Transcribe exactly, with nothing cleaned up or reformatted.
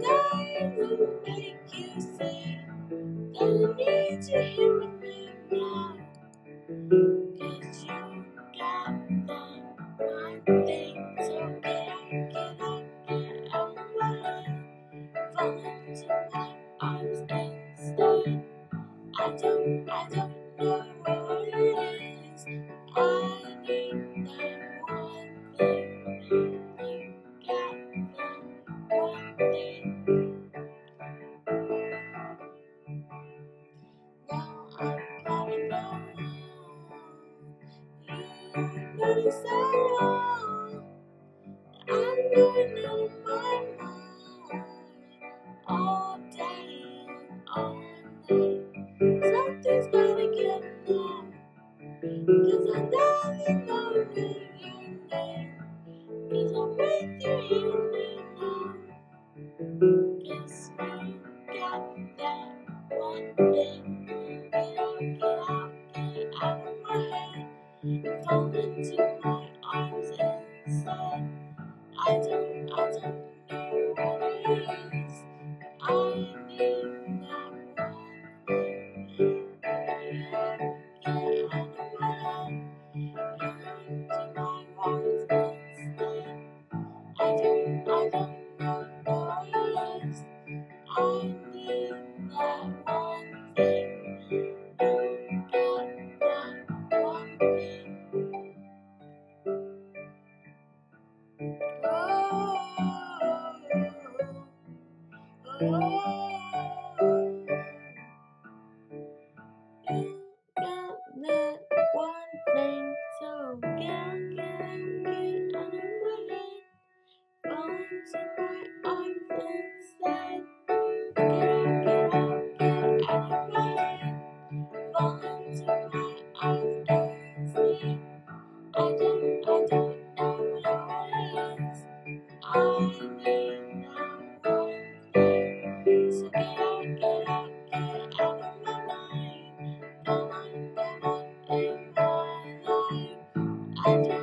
dying to make you see that I need you here with me now. Cause you got that one thing, so get out, get out, get out of my head. Fall into my arms instead. I don't, I don't know what it is. I need that one thing. You got that one thing. Now I'm coming down. You notice at all. I know it out of my mind. All day and all night. Something's gotta get now. Cause I darling know your name. Cause I'm with you here now. Cause you got that one thing. Get out, get out, get out of my head. You fall into my arms instead. I don't, I don't know what it is. I need that one thing. Get out of my head. You're into my arms instead. I don't, I don't know what it is. I need that one thing. You got that one thing. Oh, oh, you got that one thing. So get out, get out, get out of my head. Fall into my arms instead. Get out, get out, get out of my head. Fall into my arms instead. I don't, I don't know what it is. I need that one thing. So get out, get out, get out of my mind. Come on, come on in my life. I